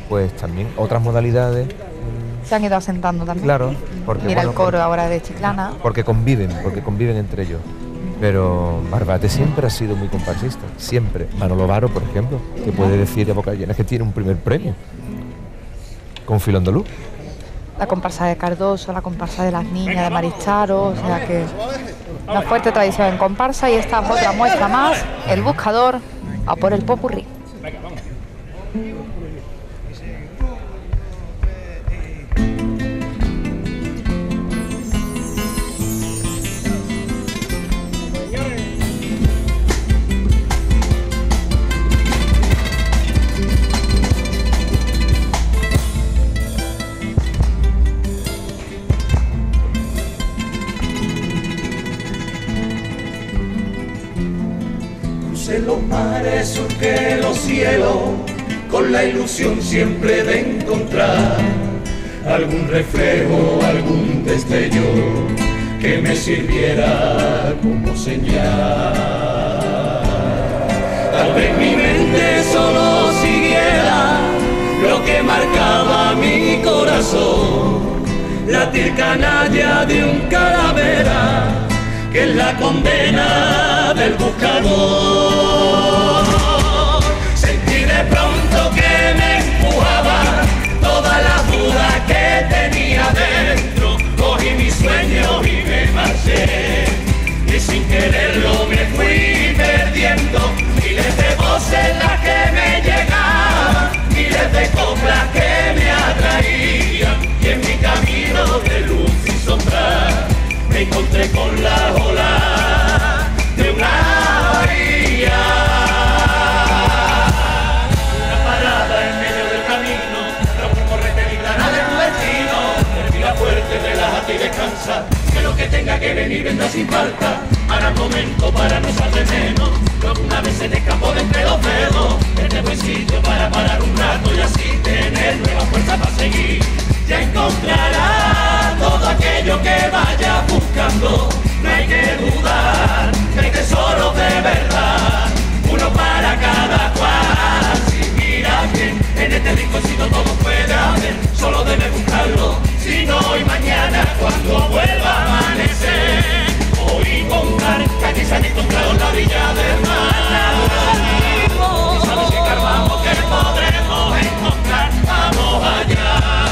pues también otras modalidades. Se han ido asentando también. Claro, porque Mira bueno, el coro ahora de Chiclana. porque conviven entre ellos. Pero Barbate siempre ha sido muy comparsista, siempre. Manolo Varo, por ejemplo, que puede decir a boca llena que tiene un primer premio con Filo Andaluz. La comparsa de Cardoso, la comparsa de las niñas de Maricharo, o sea que una fuerte tradición en comparsa. Y esta es otra muestra más, el buscador a por el popurrí. Los mares surqué los cielos con la ilusión siempre de encontrar algún reflejo, algún destello que me sirviera como señal. Tal vez mi mente solo siguiera lo que marcaba mi corazón, latir canalla de un calavera que es la condena del buscador. Sentí de pronto que me empujaba todas las dudas que tenía dentro. Cogí mis sueños y me marché, y sin quererlo me fui perdiendo. Miles de voces las que me llegaban, miles de coplas que me atraían, y en mi camino de luz y sombra me encontré con la ola de una bahía. Una parada en medio del camino, rompo correte y grana de tu destino. Respira fuerte, relájate y descansa, que lo que tenga que venir vendrá sin falta. Ahora el momento para no echar de menos lo que una vez se te escapó de entre los dedos. Este buen sitio para parar un rato y así tener nueva fuerza para seguir. Ya encontrarás todo aquello que vayas buscando. No hay que dudar, que hay tesoros de verdad, uno para cada cual. Si miras bien, en este rinconcito todo puede haber, solo debes buscarlo. Si no, hoy mañana cuando vuelva a amanecer, hoy contar que aquí se han encontrado la orilla del mar. Y sabes que carvamos que podremos encontrar, vamos allá.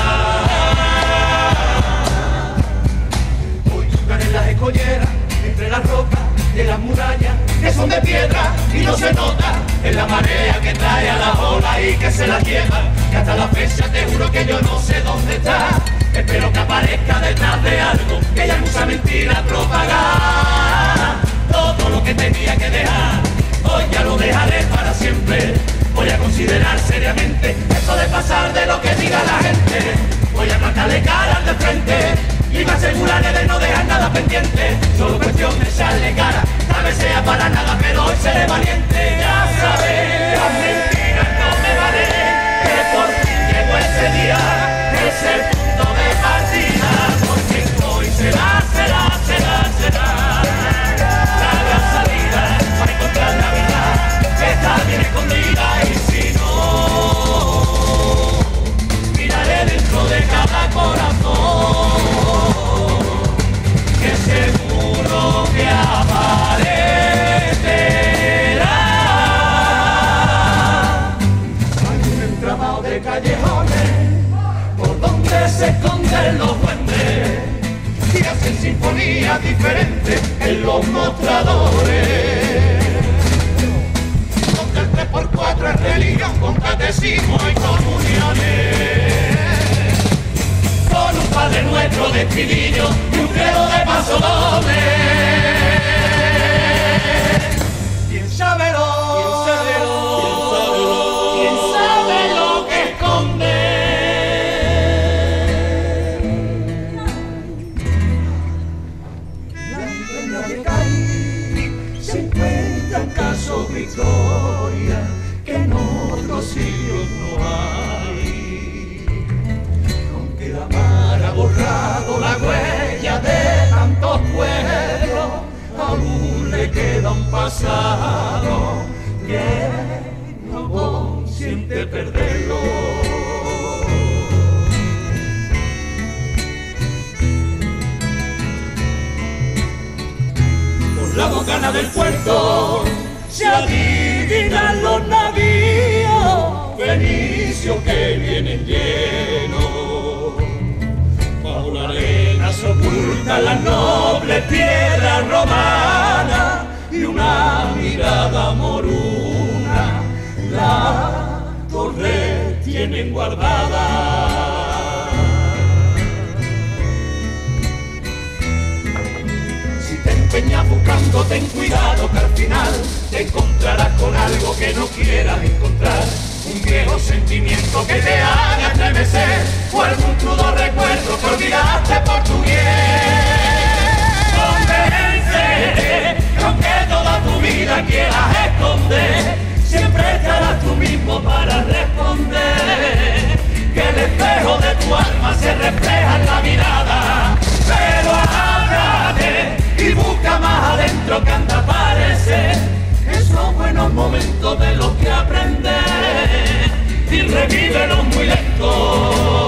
Las escolleras, entre las rocas de las murallas que son de piedra y no se nota en la marea que trae a la ola y que se la lleva, que hasta la fecha te juro que yo no sé dónde está. Espero que aparezca detrás de algo que ya mucha mentira propagar. Todo lo que tenía que dejar hoy ya lo dejaré para siempre. Voy a considerar seriamente eso de pasar de lo que diga la gente. Voy a plantarle cara de frente y me aseguraré de no dejar nada pendiente. Solo cuestión de echarle cara, tal vez sea para nada, pero hoy seré valiente. Ya sabes, las mentiras no me valen, que por fin llegó ese día, ese punto de partida, porque hoy será la gran salida para encontrar la verdad que está bien escondida. Y si no, miraré dentro de cada corazón, que seguro que aparecerá. Hay un entramado de callejones por donde se esconden los duendes y hacen sinfonías diferentes en los mostradores, donde el 3x4 es religión con catecismo y comuniones, con un Padre Nuestro de estribillo y un credo de paso doble. ¿Quién sabe lo que esconde? La estrella que cae se encuentra en caso Victoria, que en otros sitios no hay. Aunque la mar ha borrado la huella de tantos pueblos, aún le queda un pasado que no consiente perderlo. buscando ganas del puerto, se adivinan los navíos fenicios que vienen llenos. Bajo la arena se ocultan las nobles piedras romanas y una mirada moruna la torre tienen guardada. Empeñas buscando, ten cuidado que al final te encontrarás con algo que no quieras encontrar. Un viejo sentimiento que te haga estremecer o algún crudo recuerdo que olvidaste por tu bien. Convéncete que aunque toda tu vida quieras esconder, siempre estarás tú mismo para responder. Que el espejo de tu alma se refleja en la mirada, pero ábrate y busca más adentro que anda parece esos buenos momentos de los que aprendes y revívelos muy lento.